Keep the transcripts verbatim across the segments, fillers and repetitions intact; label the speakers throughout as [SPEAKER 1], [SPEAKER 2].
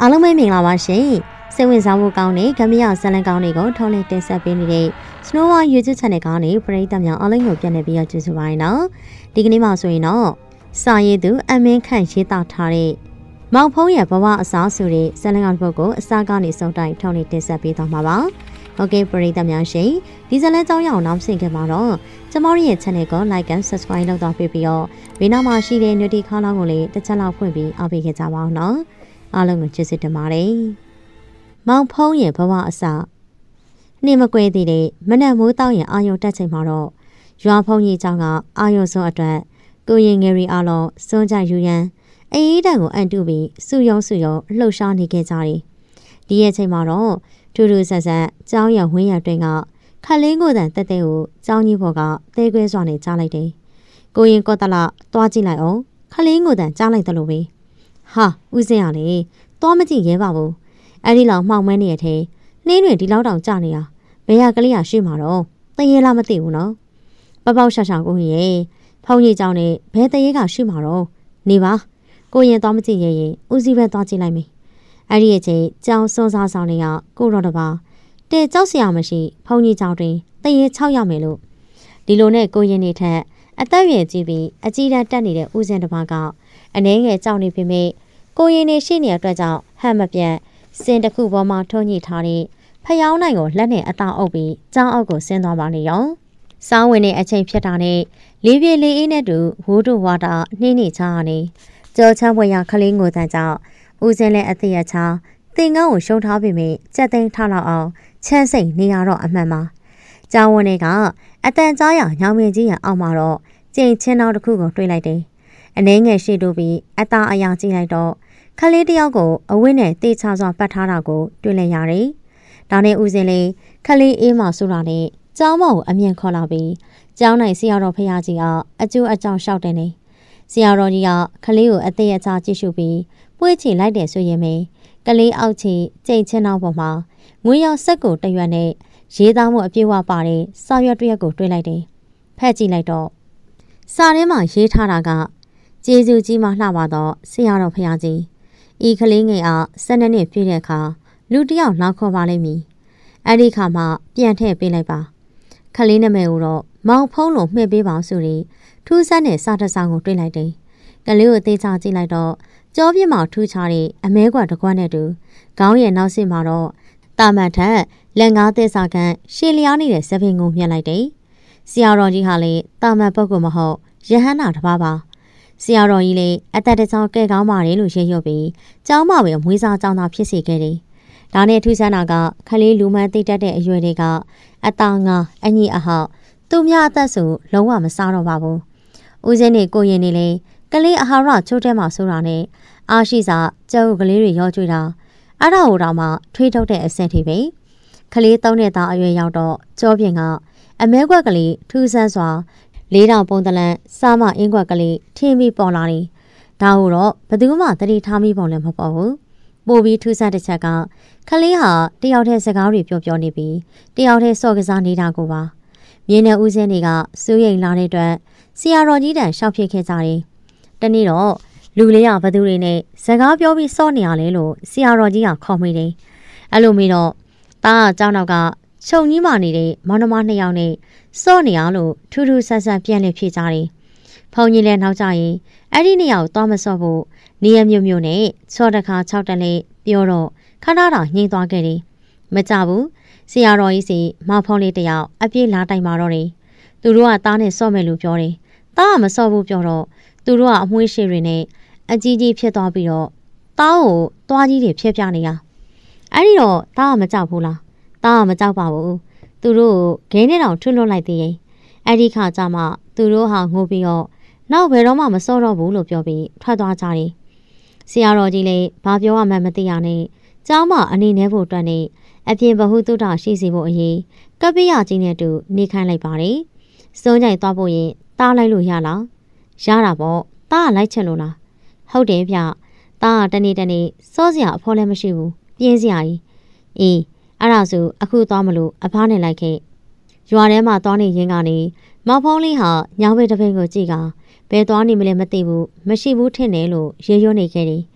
[SPEAKER 1] အားလုံးပဲမင်္ဂလာပါရှင်စိတ်ဝင်စားဖို့ကောင်းတဲ့ဂမ်ဘီယာဇာတ်လမ်းကောင်းတွေကိုထုတ်လွှင့်တင်ဆက်ပေးနေတဲ့ Snow White YouTube Channel ကနေပရိသတ်များအားလုံးကိုပြန်လည်ပြီးတော့ကြိုဆိုပါရနော်ဒီကနေ့မှဆိုရင်တော့စာရေးသူအမင်းခန့်ရေးသားထားတဲ့မောင်ဖုံးရဲ့ဘဝအစားဆိုတဲ့ဇာတ်လမ်းကောင်းတစ်ပုဒ်ကိုအစားကနေစုံတိုင်းထုတ်လွှင့်တင်ဆက်ပေးသွားမှာပါဟုတ်ကဲ့ပရိသတ်များရှင်ဒီဇာတ်လမ်းကြောင်းရအောင်နောက်ဆင့်ခဲ့ပါတော့ကျမတို့ရဲ့ channel ကို like and subscribe လုပ်တော့ပေးပြီးတော့ဘေးနားမှာရှိတဲ့ notification ခေါင်းကိုလည်းတစ်ချက်လောက်ဖွင့်ပြီးအားပေးခဲ့ကြပါအောင်နော်အားလုံးကိုကျေးဇူးတင်ပါတယ်။မောင်ဖုံးရဲ့ဘဝအစနှင်းမကွဲသေးတဲ့မနက်မိုးတောက်ရင်အာယုံတက်ချိန်မှာတော့ရွာဖုံးကြီးเจ้าကအာယုံစွန်းအတွက်ကိုရင်ငယ်ရီအားလုံးစွန်းကြယူရန်အေးတန်ကိုအန်တုပြီးစုယုံစုယုံလှုပ်ရှားနေခဲ့ကြတယ်။ဒီရဲ့ချိန်မှာတော့ထူးထူးဆန်းဆန်းเจ้าရဲ့ဝင်းရတွင်ကခက်လေးကိုတန်တက်တဲ့ကိုเจ้าကြီးဘော်ကသေးခွဲစွာနဲ့ကြားလိုက်တယ်။ကိုရင်ကောတလသွားကြည့်လိုက်အောင်ခက်လေးကိုတန်ကြားလိုက်တယ်လို့ပဲဟာဦးစင်းရလေသွားမကြည့်ရဲပါဘူးအဲ့ဒီလောက်မှောင်မဲနေရတဲ့နှင်းတွေဒီလောက်တောင်ကြာနေတာဘယ်ရကလေးရရှိမှာတော့တရေလားမသိဘူးနော်ပပောက်ရှာရှာကိုရင်ဖုံးကြီးเจ้าနဲ့ဘယ်တရေကရှိမှာတော့နေပါကိုရင်သွားမကြည့်ရဲရင်ဦးစီးပဲသွားကြည့်လိုက်မယ်အဲ့ဒီအချိန်เจ้าစွန်းစားဆောင်နေရကိုတော်တပါတဲကြောက်စရာမရှိဖုံးကြီးเจ้าတွင်တရေ၆ရမယ်လို့ဒီလိုနဲ့ကိုရင်နေထက်အသက်ရွယ်ကြီးပြီးအကြီးတန်းတက်နေတဲ့ဦးစင်တပါကအနေငယ်ကြောက်နေပြီမေကိုရင်နေရှိနေတဲ့အတွက်ကြောင့်ဟန်မပြတ်စင်တစ်ခုပေါ်မှာထုံးညှိထားတဲ့ဖျောင်းနိုင်ကိုလက်နဲ့အတောင်အုပ်ပြီးကြောင်းအောက်ကိုဆင်းသွားပါလေရော။စောင်းဝင်တဲ့အချိန်ဖြစ်တာနဲ့လေးပြေလေးအေးနဲ့တူဝိုးတို့ဝါတာနှင်းနေချာနေကြောချမ်းဝရခလေးငိုတန်ကြောင့်ဦးစင်းလည်းအသေးအချာတင်ငန်းကိုရှုံထားပြီးမြကြက်သိမ်းထားလောက်အောင်ချမ်းစိတ်နေရတော့အမှန်ပါ။ကြောင်းဝင်တွေကအတန်ကြားရညောင်မြင်ကြီးရအောင်မှာတော့ကျိန်ချင်းတော်တစ်ခုကိုတွေးလိုက်တယ်။အနေငယ်ရှိတို့ပြီးအသားအရာကြည့်လိုက်တော့ခလေးတယောက်ကိုအဝင်းနဲ့တေချာစွာပတ်ထားတာကိုတွေ့လိုက်ရတယ်။ဒါနဲ့ဦးစင်လေးခလေးအေးမှဆိုတာနဲ့ကျောင်းမကိုအမြင်ခေါ်လာပြီးကျောင်းနိုင်ဆရာတော်ဖရာကြီးကအကျိုးအကြောင်းလျှောက်တယ်နေ။ဆရာတော်ကြီးကခလေးကိုအသေးအချာကြည့်ရှုပြီးပွေးချီလိုက်တယ်ဆိုရင်ပဲကလေးအောက်ချီကြိတ်ချင်းနောက်ပေါ်မှာငွေရောက်ဆက်ကိုတရွက်နဲ့ရေးသားမှုအပြည့်ဝပါတဲ့စာရွက်တစ်ရွက်ကိုတွေ့လိုက်တယ်။ဖက်ကြည့်လိုက်တော့စာထဲမှာရေးထားတာကကျေးဇူးကြီးမှလှပါတော့ဆရာတော်ဖရာကြီးဤကလေးငယ်အားဆယ်နှစ်နှစ်ပြည့်တဲ့အခါလူတယောက်နောက်ခေါ်ပါလိမ့်မည်အဲ့ဒီခါမှပြန်ထည့်ပေးလိုက်ပါခလေးနာမည်ကိုတော့မောင်ဖုံးလို့မှဲ့ပေးပါဆိုပြီးထူးဆန်းတဲ့စာတစောင်ကိုတွေ့လိုက်တယ်ကလေးကိုသေးချကြည့်လိုက်တော့ကြောပြင်းမှာထူးခြားတဲ့အမဲကွာတကွက်နဲ့တူခေါင်းရဲ့နောက်စစ်မှာတော့တာမန်ထက်လက်ငါးသက်စာကန်ရှည်လျားနေတဲ့စပင်ကိုမြင်လိုက်တယ်ဆရာတော်ကြီးဟာလေတာမန်ပုဂ္ဂိုလ်မဟုတ်ယဟန္တာတစ်ပါးပါဆရာတော်ကြီးလည်းအသက်တချောင်းကဲကောင်းပါတယ်လို့ရေရွတ်ပြီးကျောင်းမပဲမွေးစားကျောင်းသားဖြစ်စေခဲ့တယ်။ဒါနဲ့ထူးဆန်းတာကခလေးလူမှန်သိတတ်တဲ့အရွယ်တွေကအသားငါအညီအဟောက်သူများအသက်ဆိုလုံးဝမစားတော့ပါဘူး။ဦးစင်းနေကိုရင်နေလေကလေးအဟာရချိုးတဲမှာဆိုတာနဲ့အားရှိစာကျုပ်ကလေးတွေရောကျွေးတာအဲ့ဒါဟိုတော့မှထွေးထုတ်တဲ့အဆင့်ထိပဲ။ခလေးသုံးတဲ့သားအရွယ်ရောက်တော့ကြောပြင်ကအမဲကွက်ကလေးထူးဆန်းစွာလေးတောင်ပုံတလန်စားမအင်းကွက်ကလေးထင်းပြီးပေါ်လာတယ်။ဒါဟုတော့ဘယ်သူမှသတိထားမိပုံလည်းမပေါ်ဘူး။ပို့ပြီးထူးဆန်းတစ်ချက်ကခလေးဟာတယောက်တည်းစကားတွေပြောပြောနေပြီးတယောက်တည်းစော့ကစားနေတာကိုပါ။မြင်းနဲ့ဦးစင်းတွေကစိုးရိမ်လာတဲ့အတွက်ဆရာတော်ကြီးတန်ရှောက်ဖြစ်ခဲ့ကြတယ်။တနေ့တော့လူလေးကဘသူတွေနဲ့စကားပြောပြီးစော့နေရလဲလို့ဆရာတော်ကြီးကခေါ်မိတယ်။အဲ့လိုမျိုးတော့တားเจ้าနောက်ကခြုံကြီးမာနေတဲ့မောင်နှမနှစ်ယောက်နဲ့စော့နေရလို့ထူးထူးဆန်းဆန်းပြန်လည်ဖြစ်ကြတယ်။ဖုန်ကြီးလည်းနောက်ကြရင်အဲ့ဒီနှစ်ယောက်သွားမစော့ဖို့နေရမျိုးမျိုးနဲ့စော့တစ်ခါ၆တက်လေးပြောတော့ခဏတာညှိသွားခဲ့တယ်။မကြဘူးဆရာတော်ကြီးစီမောင်ဖုံးလေးတယောက်အပြည့်လာတိုင်မာတော့တယ်။သူတို့ကသားနဲ့စော့မယ်လို့ပြောတယ်။သားကမစော့ဘူးပြောတော့သူတို့ကအမွှေးရှည်တွေနဲ့အကြီးကြီးဖြစ်သွားပြီးတော့သားကိုသွားကြီးတွေဖျက်ပြနေရ။အဲ့ဒီတော့သားကမကြောက်ဘူးလား။သားကမကြောက်ပါဘူး။သူတို့ဂိမ်းနဲ့တောင်ထွတ်လွတ်လိုက်သေးရင်အဲ့ဒီခါကျမှသူတို့ဟာငိုပြီးတော့နောက်ဘယ်တော့မှမစောတော့ဘူးလို့ပြောပြီးထွက်သွားကြတယ်။ဆရာတော်ကြီးလည်းဘာပြောရမှန်းမသိရနဲ့ကျောင်းမအနေနဲ့ဖို့အတွက်နဲ့အပြင်ဘဟုတုတရှိစီဖို့အရေးကပ္ပိယကြီးနဲ့တူနေခိုင်းလိုက်ပါတယ်။စုံကြိုင်သွားဖို့ရင်တားလိုက်လို့ရလား။ရတာပေါ့။တားကလိုက်ချင်လို့လား။ဟုတ်တယ်ဗျ။တားကတနေ့တနေ့စောစရာအဖော်လည်းမရှိဘူး။ပြင်းစရာကြီး။အေးအဲ့ဒါဆိုအခုသွားမလို့အဖားနဲ့လိုက်ခဲ့ရွာထဲမှာသွားနေရင်းကနေမောင်ဖုံးလေးဟာညောင်ဘဲတစ်ဖက်ကိုကြည့်ကဘယ်သွားနေမလဲမသိဘူးမရှိဘူးထင်တယ်လို့ရေရွနေခဲ့တယ်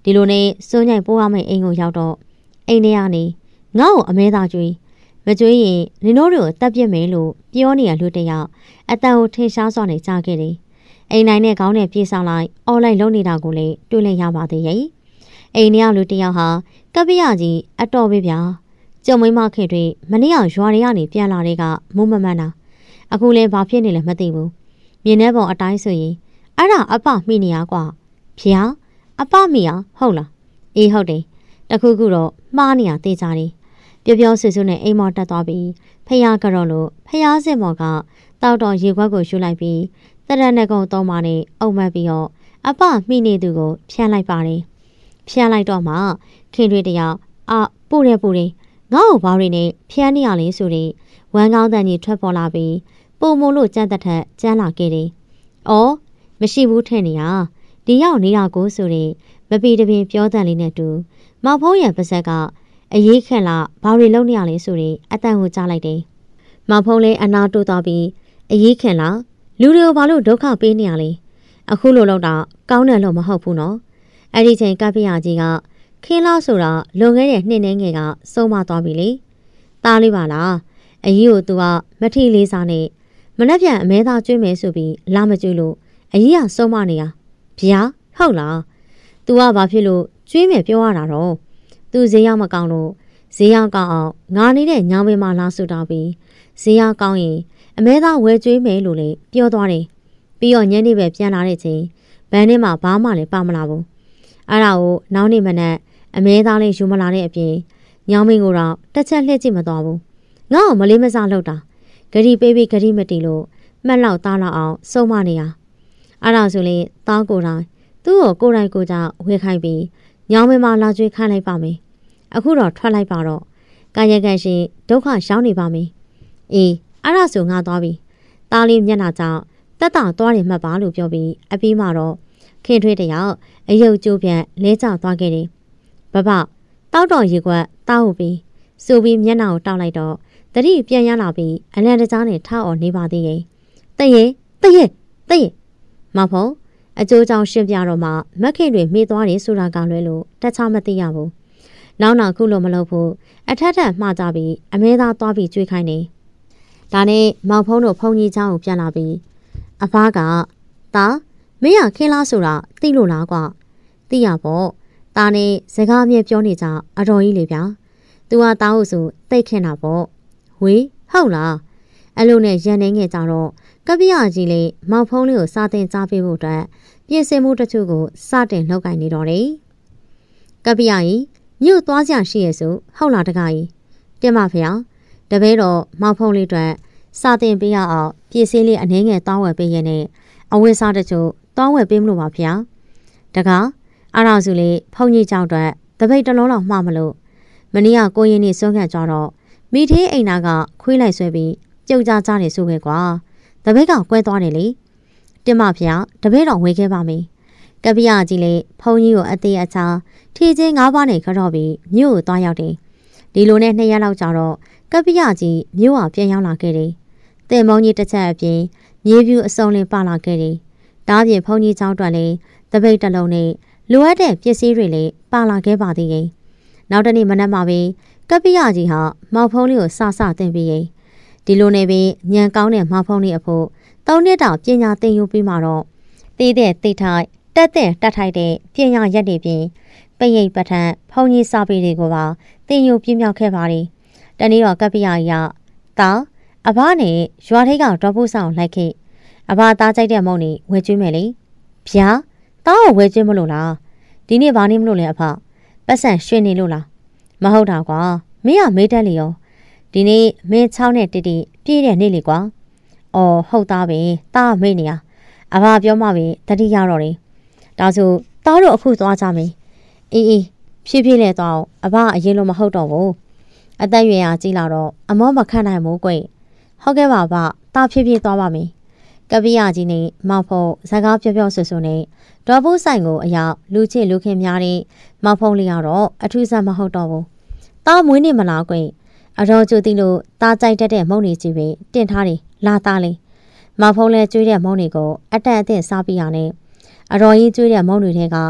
[SPEAKER 1] ဒီလိုနဲ့စိုးညိုက်ပိုးရမယ့်အိမ်ကိုရောက်တော့အိမ်ထဲကနေငါ့ကိုအမဲသားကျွေးမကျွေးရင်နင်တို့တွေကိုတတ်ပြစ်မယ်လို့ပြောနေရလူတယောက်အတန်ကိုထင်ရှားစွာနဲ့ကြားခဲ့တယ်အိမ်နိုင်နဲ့ခေါင်းနဲ့ပြေးဆောင်လိုက်အွန်လိုင်းလုပ်နေတာကိုလည်းတွေ့လိုက်ရပါသေးရဲ့အိမ်ထဲကလူတယောက်ဟာကပ္ပိယကြီးအတော်ပဲဗျာကျုံမိမခင်တွေမနေ့ကရွာတွေကနေပြန်လာတဲ့ကမိုးမမှန်တာအခုလဲဘာဖြစ်နေလဲမသိဘူးမြင်တဲ့ပုံအတိုင်းဆိုရင်အဲ့ဒါအပမိနေရကွာဖျားအပမိရဟုတ်လားအေးဟုတ်တယ်တခုခုတော့မှားနေရသေးကြတယ်ပြောပြောဆွဆွနဲ့အိမ်မော်တက်သွားပြီးဖျားကြော်လို့ဖျားစစ်မော်ကတောက်တော်ရေခွက်ကိုယူလိုက်ပြီးတရနဲ့ကုံသုံးပါနဲ့အုံမက်ပြီးတော့အပမိနေသူကိုဖျက်လိုက်ပါတယ်ဖျက်လိုက်တော့မှခင်တွေတယောက်အာပို့တယ်ပို့တယ်ငါ့ကိုဘာတွေနဲ့ဖျက်နေရလဲဆိုရင်ဝမ်းကောင်းတန်ကြီးထွက်ပေါ်လာပြီးပုံမို့လို့ကြမ်းတက်ထက်ကျန်းလာခဲ့တယ်။အော်မရှိဘူးထင်နေရဒီရောက်နေတာကိုဆိုရင်မပီတပင်ပြောတန်လေးနဲ့တူမောင်ဖုံးရပါဇက်ကအရေးခက်လာဘာတွေလုပ်နေရလဲဆိုရင်အတန်ကိုကြားလိုက်တယ်။မောင်ဖုံးလည်းအနာတိုးသွားပြီးအရေးခက်လာလူတွေကိုဘာလို့ဒုက္ခပေးနေရလဲအခုလိုလောက်တာကောင်းတယ်လို့မဟုတ်ဘူးနော်အဲ့ဒီချိန်ကပ္ပိယကြီးကခင်းလားဆိုတာလွန်ခဲ့တဲ့နှစ်နှင်းငယ်ကဆုံးမသွားပြီလေတားလေးပါလားအကြီးကိုသူကမထီလေးစားနဲ့မနှက်ပြန်အမဲသားကျွေးမယ်ဆိုပြီးလာမကျွေးလို့အကြီးကဆုံးမနေရဗျာဟုတ်လားသူကဘာဖြစ်လို့ကျွေးမယ်ပြောရတာတော့သူဈေးရောက်မကောင်းလို့ဈေးရောက်ကောင်းအောင်ငါနေတဲ့ညောင်ပင်မှာလာဆူတောင်းပြီးဈေးရောက်ကောင်းရင်အမဲသားဝယ်ကျွေးမယ်လို့လည်းပြောသွားတယ်ပြီးတော့ညနေပဲပြန်လာတဲ့ချိန်ဘန်းထဲမှာဘာမှလည်းပါမလာဘူးအဲ့ဒါကိုနောက်နေ့မနက်အမဲသားလေးယူမလာတဲ့အပြင်ညောင်မင်းကိုတော့တစ်ချက်လှည့်ကြည့်မသွားဘူးငါ့ကိုမလေးမစားလောက်တာဂရီပေးပြီးဂရီမတီလို့မှတ်လောက်သားလောက်အောင်စုံမနေရအဲ့ဒါဆိုရင်သားကိုယ်တိုင်သူ့ကိုကိုယ်တိုင်ကိုကြောင့်ဝေခိုင်းပြီးညောင်မင်းမလာကျွေးခိုင်းလိုက်ပါမယ်အခုတော့ထွက်လိုက်ပါတော့ကာယကံရှင်ဒုက္ခရှောင်းနေပါမယ်အေးအဲ့ဒါဆိုငါသွားပြီသားလေးမျက်နှာကြောင့်တက်တာသွားတယ်မှတ်ပါလို့ပြောပြီးအပြီးမှတော့ခင်ထွေးတယောက်အယုတ်ကျိုးပြန်လဲကျသွားခဲ့တယ်ဘဘတောက်တော်ရေကွက်တောက်ဟုတ်ပြီးဆိုပြီးမျက်နှာကိုတောက်လိုက်တော့တတိပြန်ရလာပြီးအလံတကြားနဲ့ထောက်အောင်နေပါသေးရဲ့တည့်ရဲ့တည့်ရဲ့တည့်ရဲ့မဖို့အကျိုးကြောင့်ရှင်းပြတော့မှမက်ခင်တွေမေ့သွားတယ်ဆိုတာကလွဲလို့တခြားမသိရဘူးနောက်နောက်ခုလိုမလုပ်ဘူးအထက်ထက်မှားကြပြီးအမဲသားသွားပြီးကြွေးခိုင်းနေဒါနဲ့မောင်ဖုံးတို့ဖုန်ကြီးเจ้าကိုပြန်လာပြီးအဖားကတာမင်းရခင်းလားဆိုတာသိလို့လားကွာသိရပေါ့တာနဲ့စကားအမြဲပြောနေကြအတော်ကြီးလေဗျာသူကတာဟုတ်ဆိုတိတ်ခင်တာပေါ့ဝေးဟုတ်လားအဲ့လိုနဲ့ရန်နေငယ်ကြတော့ကပ္ပိယကြီးလေးမောင်ဖုံးလေးကိုစားတင်ကြားပေးဖို့အတွက်ပြင်ဆင်မှုတချို့ကိုစတင်လှုပ်ကိုင်နေတော့တယ်ကပ္ပိယကြီးမြို့သွားကြရှိရဆိုဟုတ်လားတကားကြီးတင်ပါဖေ။တပည့်တော်မောင်ဖုံးလေးအတွက်စာတင်ပေးရအောင်ပြည်စည်းလေးအနှင်းငယ်တောင်းဝယ်ပေးရတဲ့အဝတ်စားတချို့တောင်းဝယ်ပေးမလို့ပါဖေ။တကားအားရစုလေးဖုံကြီးကြောက်အတွက်တပိတ်တလုံးလောက်မှားမလို့မနေ့ကကိုရင်နေစွန့်ခန့်ကြတော့မိသေးအိမ်နာကခွေးလိုက်ဆွဲပြီးပြုတ်ကြကြနေဆိုခဲ့ကွာတပိတ်ကကွဲသွားတယ်လေတင်ပါဖေ။တပည့်တော်ဝေခဲ့ပါမယ်။ကပ္ပိယကြီးလေးဖုံကြီးကိုအသေးအချာထီချင်းငါးပါးနဲ့ခတော့ပြီးမြို့ကိုသွားရောက်တယ်။ဒီလိုနဲ့နှစ်ရက်လောက်ကြာတော့ကပ္ပိယကြီးမြို့ဟာပြန်ရောက်လာခဲ့တယ်။တင်မုံကြီးတစ်ချက်အပြင်မြေပြူအစုံလေးပါလာခဲ့တယ်။ဒါအပြင်ဖုံကြီးเจ้าအတွက်လည်းတပိတ်တစ်လုံးနဲ့လိုအပ်တဲ့ပစ္စည်းတွေလည်းပါလာခဲ့ပါသေးတယ်။နောက်တနေ့မနက်မှာပဲကပ္ပိယကြီးဟာမောင်ဖုံးလေးကိုစစတင်ပြီးရင်ဒီလိုနဲ့ပဲညံကောင်းတဲ့မောင်ဖုံးလေးအဖို့သုံးနှစ်တောင်ပညာသင်ယူပြီးမှတော့တေးတဲ့တိတ်ထိုက်တက်တဲ့တက်ထိုက်တဲ့ပညာရက်တွေပြင်ပိရိတ်ပဋ္ဌာန်းဖုံကြီးစာပေတွေကိုပါသင်ယူပြင်းမြောက်ခဲ့ပါတယ်။တနေ့တော့ကပ္ပိယကြီးကတာအဘနဲ့ရွာထိပ်ကတော့ပုဆောင်လိုက်ခဲ့အဘသားကြိုက်တဲ့မုံနေဝယ်ကျွေးမယ်လေ။ဗျာတားကိုဝယ်ကျွေးမလို့လားဒီနေ့ဘာနေမလို့လဲအဖပတ်စံရွှေနေလို့လားမဟုတ်တာကွာမင်းကမေးတတ်လေရောဒီနေ့မင်းချောင်းနဲ့တိတိပြည့်တဲ့နေ့လေကွာ။အော်ဟုတ်သားပဲတားမေးနေရအဘပြောမှပဲတတိရတော့တယ်ဒါဆိုတားတို့အခုသွားကြမယ်အေးအေးဖြည်းဖြည်းနဲ့သွားအဘအရင်လိုမဟုတ်တော့ဘူးအသက်ရွယ်ရာကြီးလာတော့အမောမခန့်နိုင်မို့ကွဟုတ်ကဲ့ပါဗျတားဖြည်းဖြည်းသွားပါမယ်ကပ္ပိယကြီးနဲ့မောင်ဖုံးစကားပြောပြောဆွဆွနဲ့ဒေါ်ဘူးဆိုင်ကိုအရောက်လူချစ်လူခင်များတဲ့မောင်ဖုံးလေးကတော့အထူးဆန်းမဟုတ်တော့ဘူးတားမွေးနေမလားကွအတော်ကျူသိလို့တားကြိုက်တတ်တဲ့မုံနေကြီးပဲတင်ထားတယ်လာသားလေးမောင်ဖုံးလဲကျွေးတဲ့မုံတွေကိုအတက်အသင့်စားပြီးရနဲ့အတော်ကြီးကျွေးတဲ့မုံတွေထဲက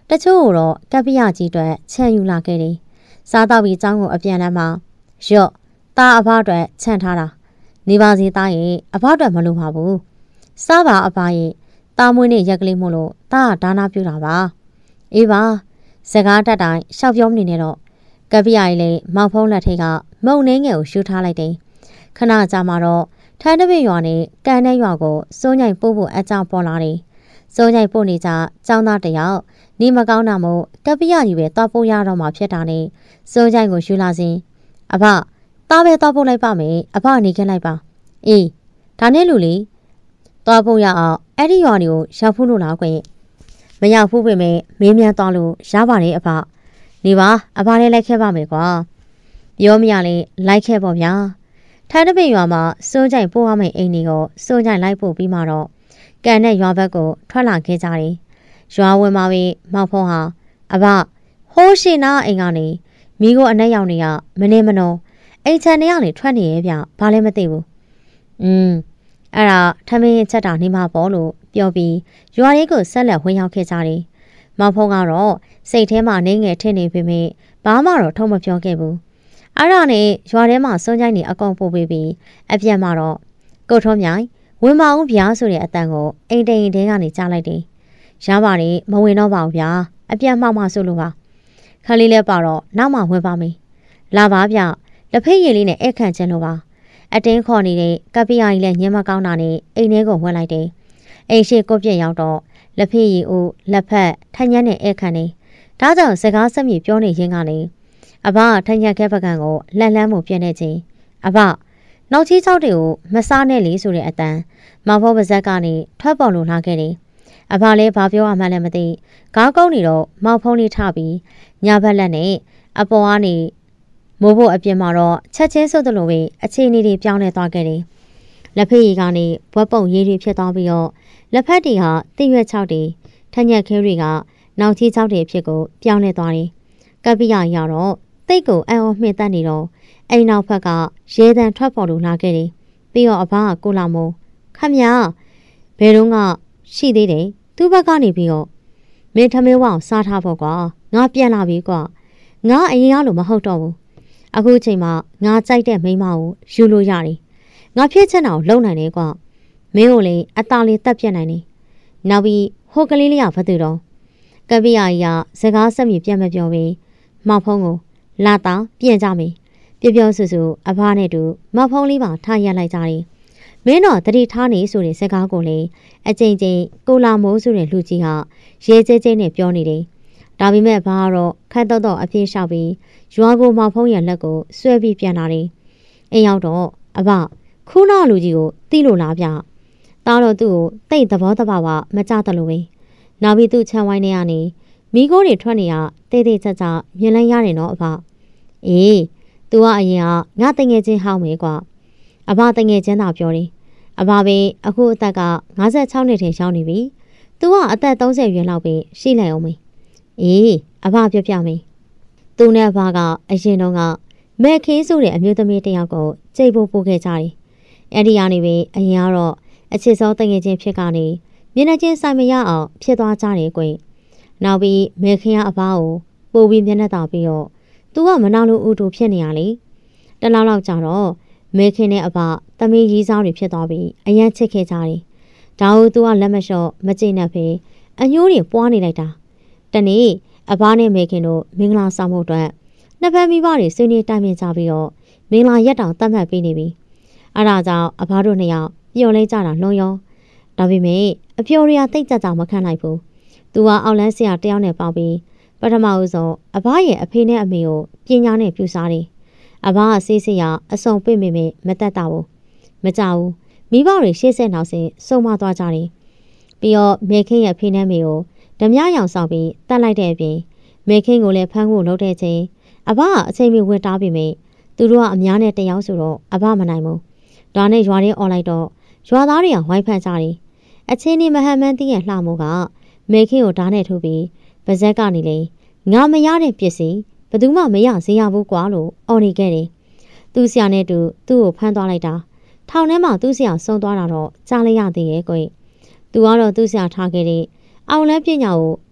[SPEAKER 1] တချို့တော့ကပ္ပိယကြီးတွေချန်ယူလာခဲ့တယ်စားတော့ပြီးကျောင်းကိုအပြန်လမ်းမှာရော့ตาအဖအတွက်ချန်ထားတာနေပါစီသားရဲ့အဖအတွက်မလိုပါဘူးစားပါအဖရဲ့ตาမွေးနဲ့ရက်ကလေးမို့လို့ตาကဒါနာပြူတာပါအေးပါစကားတက်တိုင်းရှောက်ပြောမနေနဲ့တော့ကပ္ပိယကြီးလည်းမောက်ဖုံးလက်ထိတ်ကမုံနှင်းငယ်ကိုရှူထားလိုက်တယ်ခဏကြာမှတော့ထန်းတပည့်ရွာနဲ့ကန်တဲ့ရွာကိုစိုးညိုင်ပို့ဖို့အကြောင်းပေါ်လာတယ်စိုးညိုင်ပို့နေကြចောင်းသားတယောက်နေမကောင်းတာမို့ကပ္ပိယကြီးပဲတောက်ပို့ရတော့မှဖြစ်တာနဲ့စိုးညိုင်ကိုရှူလာစဉ်အဖသားပဲတောက်ပို့လိုက်ပါမယ်အဖနေခဲ့လိုက်ပါအေးဒါနဲ့လူလေးတောက်ပို့ရအောင်အဲ့ဒီရွာတွေကိုရောက်ဖို့လို့လားကွမရောက်ဘူးပဲမေးမြန်းသွားလို့ရပါတယ်အဖနေပါအဖလည်းလိုက်ခဲ့ပါမယ်ကွာပြောမရလေလိုက်ခဲ့ပေါ့ဗျာထန်းတပည့်ရွာမှာစိုးကြိုင်ပို့ရမယ့်အိမ်တွေကိုစိုးကြိုင်လိုက်ပို့ပြီးမှတော့ကန်တဲ့ရွာဘက်ကိုထွက်လာခဲ့ကြတယ်ရွာဝင်မှာပဲမောက်ဖုံးဟာအဖဟိုးရှင်နာအိမ်ကနေမိကိုအနက်ရောက်နေရမနေမနှောအိမ်ချန်နေရလေထွက်နေရဲ့ဗျဘာလည်းမသိဘူးอืมအဲ့ဒါထမင်းချက်တာနေမှာပေါ့လို့ပြောပြီးရွာလေးကိုဆက်လက်ဝင်ရောက်ခဲ့ကြတယ်။မောင်ဖုံးကတော့စိတ်ထဲမှာနေငယ်ထင်နေပေမဲ့ဘာမှတော့ထုံးမပြောခဲ့ဘူး။အဲ့ဒါနဲ့ရွာထဲမှာစွန့်ကြိုက်နေအကောင်ပို့ပေးပြီးအပြန်မှာတော့ကိုထုံးမြိုင်ဝင်မအောင်ဗျာဆိုတဲ့အတန်ကိုအိမ်တိန်တဲကနေကြားလိုက်တယ်။ရပါတယ်မဝင်တော့ပါဘူးဗျာအပြန်မှောက်မှဆိုလို့ပါ။ခလေးလည်းပါတော့နောက်မှဝင်ပါမယ်။လာပါဗျလက်ဖိတ်ရည်လေးနဲ့အဲ့ခန့်ချင်းလို့ပါ။အတင်းခေါ်နေတဲ့ကပ္ပိယကြီးလည်းညင်မကောင်းတာနဲ့အိမ်ထဲကိုဝင်လိုက်တယ်။အိမ်ရှိကိုပြက်ရောက်တော့လက်ဖေးရီဦးလက်ဖက်ထညက်နဲ့အဲ့ခန့်နေဒါကြောင့်စကားဆက်မြေပြောနေရင်းကနေအဘထညက်ခဲပကံကိုလှန်လန်းမှုပြည့်နေခြင်းအဘနောက်ချီးချောက်တွေကိုမစားနဲ့လေဆိုတဲ့အတန်မောင်ဖို့ပါဇက်ကနေထွက်ပေါ်လို့လာခဲ့တယ်။အဘလည်းဘာပြောမှလည်းမသိကားကုန်းနေတော့မောင်ဖုံးလေးထပြီးညာဘက်လက်နဲ့အပေါ်ကနေမိုးဖို့အပြင်မှာတော့ချက်ချင်းဆုပ်တယ်လို့ပဲအခြေအနေတွေပြောင်းလဲသွားခဲ့တယ်။လက်ဖေးရီကနေဘွက်ပုံရေးတွေဖြစ်သွားပြီးတော့လက်ဖက်တီဟာတိရွက်ချောက်တွေထညက်ခဲတွေကနောက်ချီးချောက်တွေဖြစ်ကိုပြောင်းလဲသွားတယ်။ကပ္ပိယရတော့တိတ်ကိုအံ့ဩမှင်သက်နေတော့အိမ်နောက်ဖက်ကရဲတန်းထွက်ပေါ်လို့လာခဲ့တယ်။ပြီးတော့အဘကကိုလာမို့ခမညာဘယ်တော့မှရှိသေးတယ်။သူ့ဘက်ကနေပြီးတော့မင်းထမင်းဝအောင်စားထားဖို့ကွာငါပြန်လာပြီကွာငါအရင်ကလိုမဟုတ်တော့ဘူး။အခုချိန်မှာငါကြိုက်တဲ့မိန်းမကိုယူလို့ရတယ်။ငါဖြစ်ချင်တာကိုလုပ်နိုင်တယ်ကွာ။မင်းကိုလေအသားလေးတက်ပြတ်နိုင်တယ်။နောက်ပြီးဟိုကလေးလေးကဘာတူတော့ကပ္ပိယကြီးကစကားဆက်မြေပြန်မပြောပြီးမောက်ဖုံးကိုလာတာပြန်ကြမယ်။ပြောပြောဆူဆူအဖားနဲ့တူမောက်ဖုံးလေးပါထားရက်လိုက်ကြတယ်။မင်းတော့တတိထားနေဆိုတဲ့စကားကိုလေအကြိမ်ကြိမ်ကိုလာမိုးဆိုတဲ့လူကြီးဟာရဲကျဲကျဲနဲ့ပြောနေတယ်။ဒါပေမဲ့ဘာကတော့ခတ်တော့တော့အပြင်းလျှောက်ပြီးရွာကိုမောက်ဖုံးရလက်ကိုဆွဲပြီးပြန်လာတယ်။အိမ်ရောက်တော့အဖခုနလူကြီးကိုတီးလို့လားဗျ။တားတော့သူ့ကိုတိတ်သဘောတဘာဝမကြတယ်လို့ပဲ။နောက်ပြီးသူ့ချမ်းဝိုင်းထဲကနေမိကိုးတွေထွက်နေရတေးသေးချာချာမြင်လိုက်ရတယ်နော်အဖ။အေး तू ကအရင်ကငါတငယ်ချင်းဟောင်းမယ်ကွာ။အဖတငယ်ချင်းသာပြောတယ်။အဖပဲအခုအသက်ကငါး၆နှစ်ထင်ရှောင်းနေပြီ။ तू ကအသက်သုံးဆယ်ရွယ်လောက်ပဲရှိလိုက်အောင်မေး။အေးအဖပြောပြမေး။ तू နဲ့အဖကအရင်တုန်းကမဲခင်းဆိုတဲ့အမျိုးသမီးတစ်ယောက်ကိုကြိတ်ဖို့ပို့ခဲ့ကြတယ်။အဲ့ဒီကနေပဲအရင်ကတော့အချစ်စောတငယ်ချင်းဖြစ်ကနေမျက်နှာချင်းဆိုင်မရအောင်ဖြစ်သွားကြတယ်ကွ။နောက်ပြီးမဲခင်းကအဖကိုပို့ပြီးမျက်နှာတောင်ပြီးတော့သူကမနာလို့ဥတူဖြစ်နေရလေတလောက်လောက်ကြာတော့မဲခင်းနဲ့အဖသမီးရီးစားတွေဖြစ်သွားပြီးအရန်ချစ်ခဲ့ကြတယ်ဒါကိုသူကလက်မလျှော့မကြိတ်နဲ့ပဲအညိုးတွေပွားနေလိုက်တာတနေ့အဖနဲ့မဲခင်းတို့မင်္ဂလာဆောင်ဖို့အတွက်နှစ်ဖက်မိဘတွေဆွေးနွေးတိုင်ပင်ကြပြီးတော့မင်္ဂလာရက်တောင်တတ်မှတ်ပေးနေပြီအဲဒါကြောင့်အဖတို့နှစ်ယောက်ပျော်လဲကြတာလုံးရောဒါပေမဲ့အပျော်ရတိတ်ကြကြမခံနိုင်ဘူးသူကအောက်လန်းဆရာတယောက်နဲ့ပေါင်းပြီးပထမဦးဆုံးအဘရဲ့အဖေနဲ့အမေကိုပညာနဲ့ပြူစားတယ်။အဘကဆေးစရာအစုံပိတ်မိမိမတက်တာဘူး။မကြဘူး။မိဘတွေရှေ့ဆက်နောက်ဆင်းစုံမသွားကြတယ်။ပြီးတော့မေခင်းရဲ့ဖေနဲ့မေကိုဓမြရောင်ဆောင်ပြီးတတ်လိုက်တဲ့အပြင်မေခင်းကိုလည်းဖမ်းဖို့လုပ်တဲ့ချိန်အဘကအချိန်မီဝင်တားပြီးမိသူတို့ကအများနဲ့တယောက်ဆိုတော့အဘမနိုင်ဘူး။ဒါနဲ့ရွာထဲអော်လိုက်တော့ရွာသားတွေကဝိုင်းဖန်ကြတယ်။အချင်းဒီမဟန်မန်းတီးရဲ့လှမိုးကမေခင်းကိုဓာတ်နဲ့ထိုးပြီးပါဇက်ကနေလေငါမရတဲ့ပစ္စည်းဘယ်သူမှမရစေရဘူးကွာလို့အော်နေခဲ့တယ်။သူ့ဆရာနဲ့တူသူ့ကိုဖမ်းသွားလိုက်တာ။ထောင်ထဲမှာသူ့ဆရာဆုံးသွားတာတော့ကြားလိုက်ရသေးရဲ့ကွ။သူကတော့သူ့ဆရာထားခဲ့တဲ့အောင်လန်းပညာကိုထ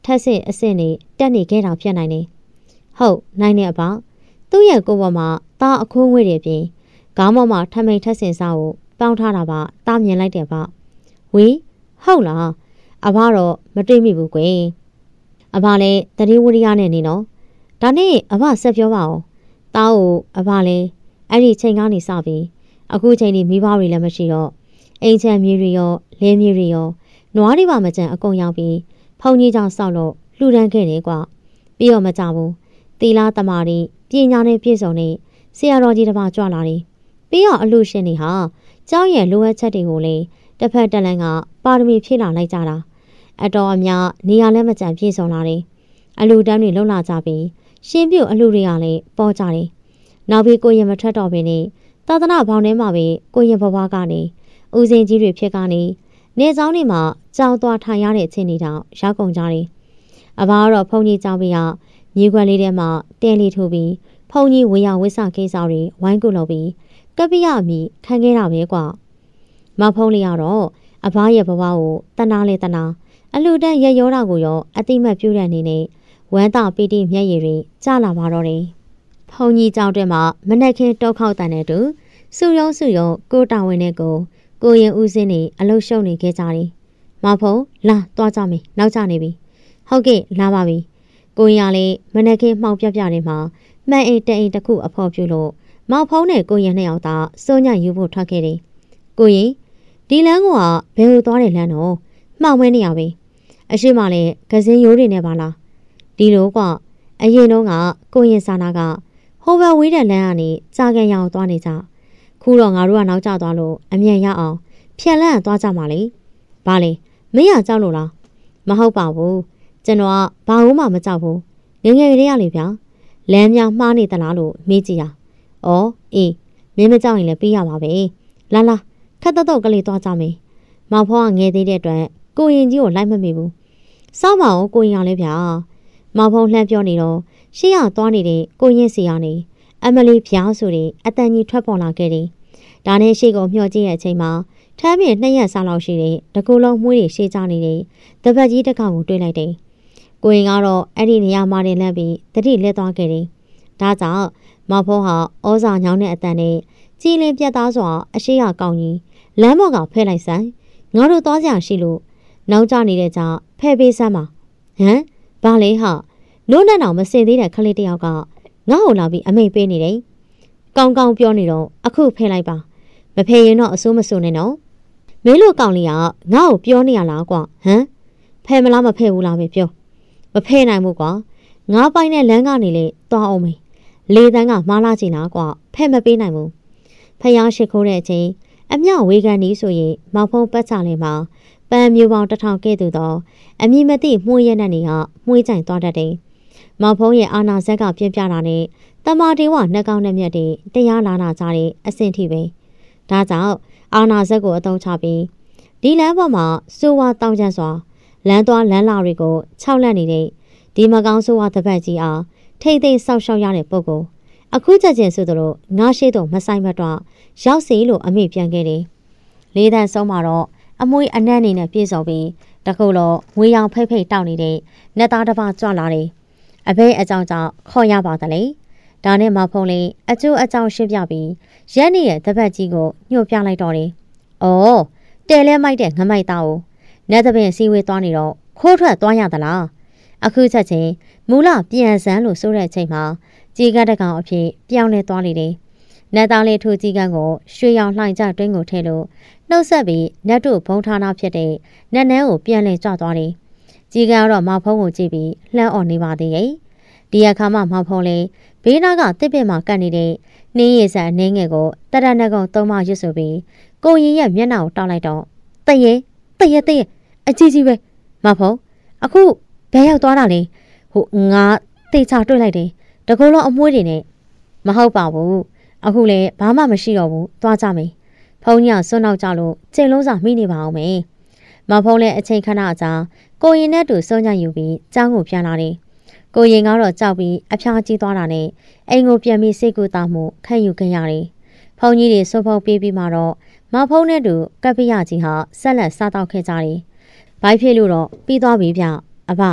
[SPEAKER 1] က်ဆင့်အဆင့်နေတက်နေခဲ့တာဖြစ်နိုင်တယ်ဟုတ်နိုင်တဲ့အပသူ့ရဲ့ကိုယ်ပေါ်မှာတာအခိုးငွေ့တွေပြင်ခေါင်းပေါ်မှာထမိန်ထက်ဆင်စားကိုပေါင်းထားတာပါတာမြင်လိုက်တယ်ပါဝေးဟုတ်လားအဘတော့မတွေ့မိဘူးကွယ်အဘလည်းတတိဝရိယနဲ့နေနော်ဒါနဲ့အဘဆက်ပြောပါအောင်တားကိုအဘလည်းအဲ့ဒီချိန်ကနေစပြီးအခုချိန်ဒီမိဘတွေလည်းမရှိတော့အိမ်ချမ်းမြေတွေရောလဲမြေတွေရောနွားတွေပါမကြံအကုန်ရောက်ပြီးဖုန်ကြီးကြောင့်ဆောက်လို့လှူဒန်းခဲ့တယ်ကွာပြီးတော့မကြဘူးတီလာတမာတွေပညာနဲ့ပြည့်စုံနေဆရာတော်ကြီးတစ်ပါးကြွလာတယ်ပြီးတော့အလှရှင်တွေဟာကျောင်းရဲ့လိုအပ်ချက်တွေကိုလေတစ်ဖက်တစ်လမ်းကပါရမီဖြည့်လာလိုက်ကြတာအတော်အများနေရာလည်းမကြံပြည့်စုံလာတယ်အလှတန်းတွေလုံလာကြပြီးရှင်းပြုတ်အလှတွေကလည်းပေါ်ကြတယ်နောက်ပြီးကိုရင်မထွက်တော့ဘဲနဲ့သာသနာဘောင်ထဲမှာပဲကိုရင်ဘဝကနေဦးစင်ကြီးတွေဖြစ်ကနေနေဆောင်တွေမှာကြောင်သွားထိုင်ရတဲ့အချိန်တွေတောင်ရောက်ကုန်ကြတယ်အဘကတော့ဖုန်ကြီးကြောင်ပြီးတော့မြေခွက်လေးထဲမှာတဲလေးထိုးပြီးဖုန်ကြီးဝေယဝိဆကိစ္စတွေဝိုင်းကုလုပ်ပြီးကပ္ပိယမီခံခဲ့တာပဲကွာမဖုန်လေးကတော့အဘရဲ့ဘဝကိုတနာလေတနာအလူတန်းရရောတာကိုရောအတိမတ်ပြုတဲ့အနေနဲ့ဝမ်းသာပီတိမျက်ရည်တွေကျလာပါတော့တယ်ဖုန်ကြီးကြောင်တဲ့မှာမနက်ခင်းတောက်ခေါက်တန်တဲ့တူစုယုံစုယုံကိုတာဝန်နဲ့ကိုကိုရင်ဦးစင်းနေအလုရှုံနေခဲ့ကြတယ်မဖုန်လာသွားကြမယ်နောက်ကျနေပြီဟုတ်ကဲ့လာပါပြီကိုရင်ကလည်းမနက်ခင်းမှောက်ပြပြနေမှာမှန်အိမ်တအိမ်တစ်ခုအဖော်ပြုလို့မောင်ဖုံးနဲ့ကိုရင်နှစ်ယောက်သာစိုးညံ့ယူဖို့ထွက်ခဲ့တယ်ကိုရင်ဒီလမ်းကဘယ်လိုသွားတယ်လမ်းတော့မှောင်မဲနေရပဲအရှိမလည်းကစင်းရိုးတွေနဲ့ပါလားဒီလိုကအရင်တော့ကကိုရင်စာနာကဟိုဘဝေးတဲ့လမ်းကနေကြာကန်ရောင်သွားနေကြခုတော့ငါတို့ကနောက်ကျသွားလို့အမြန်ရအောင်ဖြက်လန့်သွားကြမှာလေဘာလဲမင်းရကြောက်လို့လားမဟုတ်ပါဘူးကျွန်တော်ကဘာလို့မှမကြောက်ဘူးငယ်ငယ်ကလေးရလေဗျာလမ်းများမှားနေသလားလို့မေးကြည့်ရအော်အေးမင်းမကြောက်ရင်လည်းပြီးရမှာပဲလာလာခက်တော့တော့ကလေးသွားကြမယ်မောင်ဖောကငယ်သေးတဲ့အတွက်ကိုရင်ကြီးကိုလိုက်မမိဘူးစောင့်ပါအောင်ကိုရင်ရလဲဗျာမောင်ဖုံးလှမ်းပြောနေတော့ရှေ့ရသွားနေတဲ့ကိုရင်စီကနေအမလီဖျားဆိုတဲ့အတန်ကြီးထွက်ပေါ်လာခဲ့တယ်ဒါနဲ့ရှေ့ကိုမျှော်ကြည့်တဲ့အချိန်မှာထမ်းပြင်နှစ်ရက်စားလောက်ရှိတဲ့တကူလုံးမှုတွေရှေ့ကျနေတဲ့တပတ်ကြီးတစ်ကောင်ကိုတွေ့လိုက်တယ်ကိုရင်ကတော့အဲ့ဒီနေရာမှာနေလန့်ပြီးတတိလက်သွားခဲ့တယ်ဒါကြောင့်မောင်ဖုံးဟာဩဇာညောင်းတဲ့အတန်နဲ့ကြည်လင်ပြတ်သားစွာအရှိရကောင်းကြီးလမ်းပေါ်ကဖဲ့လိုက်စမ်းငါတို့သွားကြရှိလို့နောက်ကျနေတဲ့ကြောင့်ဖဲ့ပေးစမ်းပါဟမ်ဘာလဲဟာနိုးနဲ့တောင်မစင်သေးတဲ့ခလေးတယောက်ကငါ့ကိုလာပြီးအမိတ်ပေးနေတယ်ကောင်းကောင်းပြောနေတော့အခုဖဲ့လိုက်ပါမဖဲ့ရင်တော့အစိုးမစိုးနဲ့နော်မင်းတို့ကောင်လေးကငါ့ကိုပြောနေရလားကွာဟမ်ဖဲ့မလားမဖဲ့ဘူးလားပဲပြောမဖဲ့နိုင်ဘူးကွာငါပိုင်တဲ့လမ်းကနေလေသွားအောင်မေးလေတန်းကမှားလာချင်လားကွာဖဲ့မပေးနိုင်ဘူးဖျားရှိခိုးတဲ့အချိန်အမြောက်ဝေကန်နီးဆိုရင်မောင်ဖုံးပတ်ချလေးမှာပန်းမျိုးပေါင်းတစ်ထောင်ကဲ့သို့သောအမည်မသိမှုရဲနဲ့နေကမှုကြိုင်သွားတတ်တယ်။မောင်ဖုံးရဲ့အာနာဇက်ကပြင်းပြတာနဲ့တမာတေဝနှက်ကောင်းနဲ့မြက်တွေတရားလာနာကြတဲ့အဆင့်ထိပဲ။ဒါကြောင့်အာနာဇက်ကိုအသုံးချပြီးဒီလမ်းပေါ်မှာစိုးဝါတောင်းကျစွာလမ်းသွားလမ်းလာတွေကိုခြောက်လက်နေတဲ့ဒီမကောင်းစိုးဝါတပတ်ကြီးအားထိမ့်သိမ့်ဆောက်ရှောက်ရတဲ့ပုဂ္ဂိုလ်အခုချက်ချင်းဆိုတော့ငါရှိတော့မဆိုင်မတော့ရောက်စီလို့အမိပြန်ခဲ့တယ်။လေးတန်းဆုံးမှာတော့အမွှေးအနက်အနေနဲ့ပြေဆုံးပြီးတခုတော့ငွေရောင်ဖိတ်ဖိတ်တောက်နေတဲ့နက်သားတစ်ပါးကြွလာတယ်။အဖေအကြောင်းကြောင့်ခေါ်ရပါသလဲ။ဒါနဲ့မဖုံးလေးအကျိုးအကြောင်းရှင်းပြပြီးရက်နေရဲ့တပတ်ကြီးကိုညှို့ပြလိုက်တော့တယ်။အော်တဲလဲမိုက်တဲ့ငမိုက်သားကိုနက်သပင်စီဝေးသွားနေတော့ခိုးထွက်သွားရသလား။အခုချက်ချင်းမူလပြန်စမ်းလို့ဆိုတဲ့အချိန်မှာကြီးကတကောင်အဖြစ်ပြောင်းလဲသွားလေတယ်။နတ်သားလေးထိုးကြီးကန်းကိုရွှေရောင်လှိုင်ကြတွင်းကိုထည့်လို့နှုတ်ဆက်ပြီးနတ်တို့ဘုံထားနာဖြစ်တဲ့နတ်နန်းကိုပြန်လဲကြွသွားတယ်။ကြီးကန်းကတော့မောင်ဖုံးကိုကြည့်ပြီးလှမ်းអော်နေပါသေးရဲ့။ဒီအခါမှမောင်ဖုံးလေးဘေးနားကတစ်ပင်မှာကပ်နေတဲ့နှင်းရည်စံအနှင်းငယ်ကိုတရဏကုံသုံးမရွတ်ဆိုပြီးကိုရင်ရဲ့မျက်နှာကိုတောက်လိုက်တော့တရေတရေတရေအကြီးကြီးပဲမောင်ဖုံးအခုဘယ်ရောက်သွားတာလဲဟိုငါတိတ်ချတွေ့လိုက်တယ်တကူလုံးအမွှေးတွေနဲ့မဟုတ်ပါဘူးအခုလည်းဘာမှမရှိတော့ဘူးသွားကြမယ်ဖုန်းကြီးဆွနောက်ကြလို့ချိန်လုံးစာမိနေပါအောင်မယ်မဖုန်းလည်းအချိန်ခဏကြာကိုရင်နဲ့တူစုံညံ့ယူပြီးကျောင်းကိုပြန်လာတယ်ကိုရင်ကတော့ကြောက်ပြီးအဖျားကြီးသွားတာနဲ့အိမ်ကိုပြန်ပြီးစိတ်ကူတာမှုခံယူခဲ့ရတယ်ဖုန်းကြီးတွေဆွဖုံးပြေးပြီးမှတော့မဖုန်းနဲ့တူကပ္ပိယကြီးဟာဆက်လက်စားတော့ခဲ့ကြတယ်ဘိုက်ဖြစ်လို့တော့ပြီးသွားပြီဗျအဖ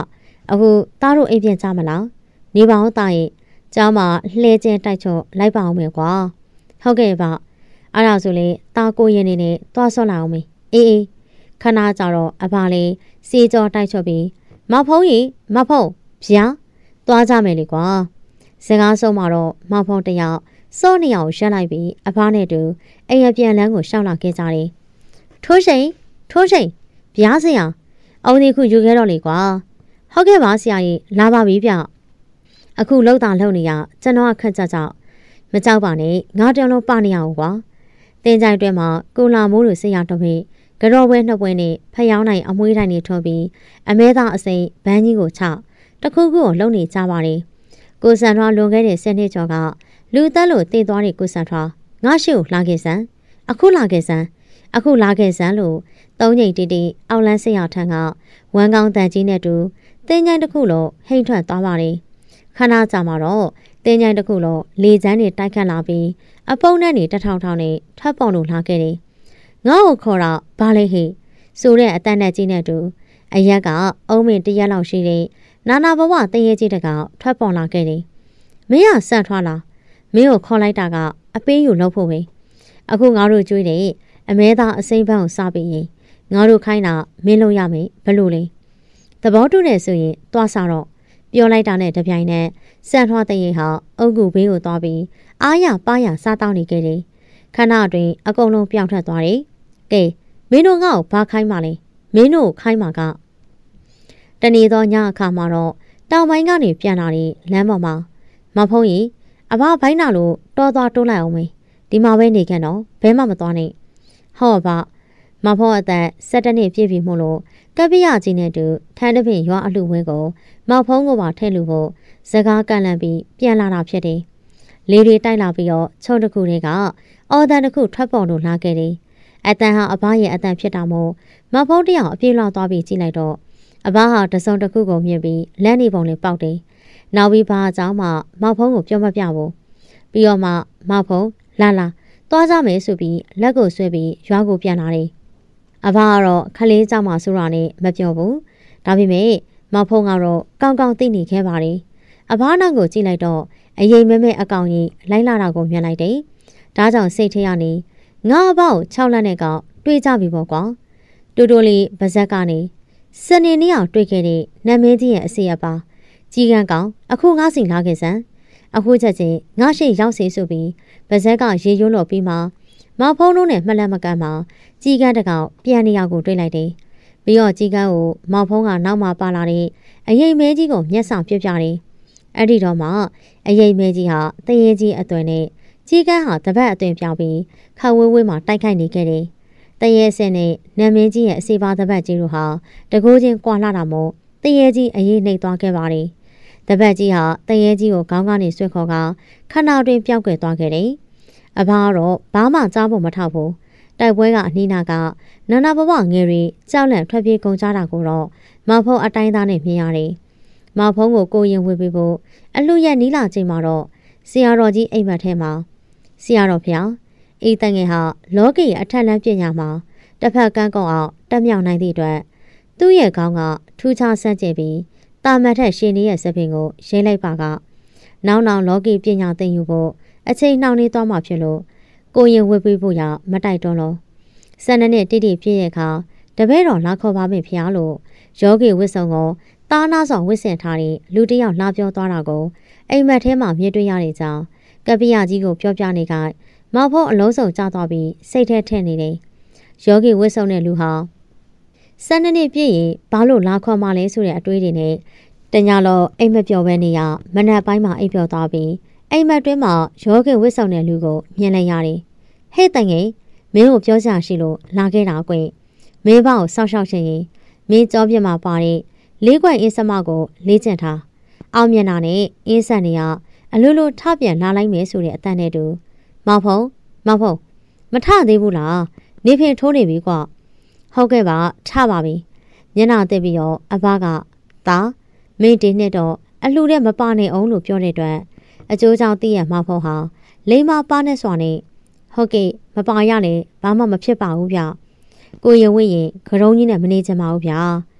[SPEAKER 1] အခုသားတို့အိမ်ပြန်ကြမလားနေပါဦးသားရဲ့ကျောင်းမှာလှဲကျဲတိုက်ချော့လိုက်ပါအောင်မယ်ကွာဟုတ်ကဲ့ပါအဲ့ဒါဆိုလေသားကိုရင်နေနဲ့သွားဆော့လာအောင်မေအေးအေးခဏကြတော့အဖလေးစီကြောတိုက်ချော့ပြီးမဖုံးရင်မဖုံးဗျာသွားကြမယ်လေကွာစကားဆုံးမှာတော့မဖုံးတယောက်စော့နေအောင်ရက်လိုက်ပြီးအဖနဲ့တူအိမ်ရပြန်လန်းကိုရှောက်လာခဲ့ကြတယ်ထိုးချိန်ထိုးချိန်ဗျာစရာအောင်ဒီခုယူခဲ့တော့လေကွာဟုတ်ကဲ့ပါဆရာကြီးလာပါပြီဗျအခုလှုပ်တာလှုပ်နေရကျွန်တော်အခက်ကြကြောက်မကြောက်ပါနဲ့ငါတယောက်လုံးပနေရအောင်ကွာတင်းကြိုင်တွဲမှာကိုလာမိုးလိုဆရာတော်ဖေးကြော်ပွဲနှစ်ပွဲနဲ့ဖျောင်းနိုင်အမွှေးတိုင်းတွေထွန်ပြီးအမဲသားအစိမ့်ဘန်းကြီးကိုချတခုခုကိုလုံနေကြပါတယ်ကိုစံထွားလွန်ခဲ့တဲ့ဆယ်နှစ်ကျော်ကလူသက်လို့တည်သွားတဲ့ကိုစံထွားငါရှိကိုလာခဲ့စမ်းအခုလာခဲ့စမ်းအခုလာခဲ့စမ်းလို့သုံးချိန်တီတီအောက်လန်းဆရာထံကဝမ်းကောင်းတန်ကြီးနဲ့တူတင်းကြိုင်တစ်ခုလုံးဟိမ့်ထွက်သွားပါတယ်ခဏကြာမှာတော့တင်းကြိုင်တစ်ခုလုံးလေချမ်းတွေတိုက်ခတ်လာပြီးအပုံနဲ့နေတထောင်ထောင်နဲ့ထပ်ပေါင်လို့လာခဲ့တယ်ငါ့ကိုခေါ်တော့ဘာလဲဟိဆိုတဲ့အတန်နဲ့ကြီးနဲ့တူအရက်ကအုံးမင်တရက်လောက်ရှိတဲ့နာနာဘဝတရေကြီးတကောင်ထွက်ပေါ်လာခဲ့တယ်မင်းကဆန့်ထွားလာမင်းကိုခေါ်လိုက်တာကအပေးယူလုပ်ဖို့ပဲအခုငါတို့ကျွေးတယ်အမဲသားအစိမ့်ပန်းကိုစားပြီးရင်ငါတို့ခိုင်းတာမင်းလုပ်ရမယ်ဘလို့လဲသဘောတူတယ်ဆိုရင်သွားစားတော့ပြောလိုက်တာနဲ့တပြိုင်နက်စန့်ထွားတဲ့ရင်ဟာအုပ်ကူဘေးကိုသွားပြီးအားရပါရစားတောင်းနေခဲ့တယ်ခဏအတွင်းအကုန်လုံးပြောင်းထွက်သွားတယ်ကဲမင်းတို့ငါ့ကိုဘာခိုင်းမှလဲမင်းတို့ခိုင်းမှာကတနေ့သောညအခါမှာတော့တောင်ပိုင်းကနေပြန်လာတဲ့လမ်းပေါ်မှာမဖုံးရင်အဘဘိုင်းနာလို့တော်သွားတိုးလိုက်အောင်မေးဒီမှာပဲနေခဲ့တော့ဘဲမှမသွားနဲ့ဟောပါမဖုံးအသက်၁၇နှစ်ပြည့်ပြီမို့လို့ကပ္ပိယကြီးနဲ့တူထန်းတပင်ရွာအလှဝဲကိုမောက်ဖုံးကိုပါထဲ့လို့ဖို့စကားကန့်လန့်ပြီးပြန်လာတာဖြစ်တယ်လေတွေတိုက်လာပြီးတော့ချုံတစ်ခုတွေကအော်တန်တစ်ခုထွက်ပေါ်လို့လာခဲ့တယ်အတန်ဟာအဘရဲ့အတန်ဖြစ်တာမို့မဖုံးတယောက်အပြေးလောက်သွားပြီးကြည့်လိုက်တော့အဘဟာတစုံတစ်ခုကိုမြင်ပြီးလမ်းနေပုံလေးပေါက်တယ်နောက်ပြီးဘာအကြောင်းမှမောက်ဖုံးကိုပြောမပြဘူးပြီးတော့မှမောက်ဖုံးလာလာသွားကြမယ်ဆိုပြီးလက်ကိုဆွဲပြီးရွာကိုပြန်လာတယ်အဘကတော့ခလေးကြောက်မှဆိုတာနဲ့မပြောဘူးဒါပေမဲ့မောက်ဖုံးကတော့ကောင်းကောင်းသိနေခဲ့ပါတယ်အဘနောက်ကိုကြည့်လိုက်တော့အရင်မဲမဲအကောင်ကြီးလိုက်လာတာကိုမြင်လိုက်တယ်ဒါကြောင့်စိတ်ထဲကနေငါအဘကို၆လက်နဲ့ကောင်တွေးကြပြီပေါ့ကွာတူတူလေးပါဇက်ကနေစနေနေ့အောင်တွေ့ခဲ့တဲ့နတ်မင်းကြီးရဲ့အစီအပါကြီးကန်းကောင်အခုငါစီလာခဲ့စမ်းအခုချက်ချင်းငါရှိရောက်စေဆိုပြီးပါဇက်ကရေရွလို့ပြီးမှမောင်ဖုံးလုံးနဲ့မှတ်လက်မကမ်းမှာကြီးကန်းတကောင်ပြန်နေရကိုတွေ့လိုက်တယ်ပြီးတော့ကြီးကန်းကိုမောင်ဖုံးကနောက်မှပါလာတဲ့အရေးမဲကြီးကိုမျက်စောင်ပြပြတယ်အဲ့ဒီတော့မှအရေးမဲကြီးဟာတရေကြီးအသွင်နဲ့ကြီးကန်းဟာတပတ်အသွင်ပြောင်းပြီးခဝဲဝဲမှာတိုက်ခိုက်နေခဲ့တယ်တရေစင်နဲ့နတ်မင်းကြီးရဲ့အစီပါတပတ်ကြီးတို့ဟာတကိုးချင်းကွာလာတာမို့တရေကြီးအရေးနှိပ်သွားခဲ့ပါတယ်တပတ်ကြီးဟာတရေကြီးကိုခေါင်းကနေဆွဲခေါ်ကခဏတွင်ပြောက်ကွယ်သွားခဲ့တယ်အဘကတော့ဘာမှကြားဖို့မထောက်ဘူးတိုက်ပွဲကအနှီးနာကနာနာဘဝငယ်ရီကြောက်လန့်ထွက်ပြေးကုန်ကြတာကိုတော့မောင်ဖုံးအတိုင်းသားနဲ့မြင်ရတယ်မောင်ဖုံးကိုကိုရင်ဝေပေးဖို့အလှရက်နီးလာချိန်မှာတော့ဆရာတော်ကြီးအိမ်မက်ထဲမှာဆရာတော်ဖျားအေးတန်ငယ်ဟာလောကီရဲ့အထက်လမ်းပညာမှာတစ်ဖက်ကန်းကောက်အောင်တက်မြောက်နိုင်သည့်အတွက်သူ့ရဲ့ခေါင်းကထူးခြားဆန်းကျင်ပြီးတာမတ်ထက်ရှင်နေတဲ့စပင်ကိုရေးလိုက်ပါကနောက်နောက်လောကီပညာသင်ယူဖို့အချိန်နှောင့်နှေးသွားမှဖြစ်လို့ကိုရင်ဝေပေးဖို့ရမတိုက်တွန်းလို့ဆယ်နှစ်တိတိပြည့်ရဲ့အခါတပည့်တော်လာခေါ်ပါမယ်ဖျားလို့ယောဂီဝစ်ဆောင်ကိုတားနာဆောင်ဝစ်ဆင်ထားတဲ့လူတစ်ယောက်လာပြောသွားတာကိုအိမ်မက်ထဲမှာမြင်တွေ့ရတဲ့ကြောင်းကပ္ပိယကြီးကိုပြောပြနေကမောက်ဖို့အလုံးစုံကျသွားပြီးစိတ်ထဲထည့်နေတယ်ယောဂီဝစ်ဆောင်တဲ့လူဟာဆယ်နှစ်ပြည့်ရင်ဘာလို့လာခေါ်မှလဲဆိုတဲ့အတွေးတွေနဲ့တညလုံးအိမ်မပြောဘဲနေရမနက်ပိုင်းမှာအိပ်ပျော်သွားပြီးအိမ်မက်တွင်းမှာယောဂီဝစ်ဆောင်တဲ့လူကိုမြင်လိုက်ရတယ်ဟဲ့တန်ငယ်မင်းကိုပြောကြရှိလို့လာခဲ့တာကွမင်းဘောက်ဆောက်ရှောက်ချင်ရင်မင်းကြောပြမှာပါတဲ့လေးခွက်အင်းစမကိုလေးကျင်ထားအောင်မျက်နှာနဲ့အင်းဆက်နေရအလိုလိုထပြန်လာလိုက်မယ်ဆိုတဲ့အတန်နဲ့တူမောင်ဖုံမောင်ဖုံမထသေးဘူးလားနေဖင်ထိုးနေပြီကွာဟုတ်ကဲ့ပါထပါပြီမျက်နှာသိပြီးတော့အဘကဒါမင်းဒီနှစ်တော့အလှတဲ့မပါနဲ့အောင်လို့ပြောတဲ့အတွက်အကျိုးကြောင့်သိရမောင်ဖုံဟာလိမ္မာပါနဲ့စွာနဲ့ဟုတ်ကဲ့မပါရနဲ့ဘာမှမဖြစ်ပါဘူးဗျကိုရင်ဝင့်ရင်ခရုံးကြီးနဲ့မနေချင်ပါဘူးဗျ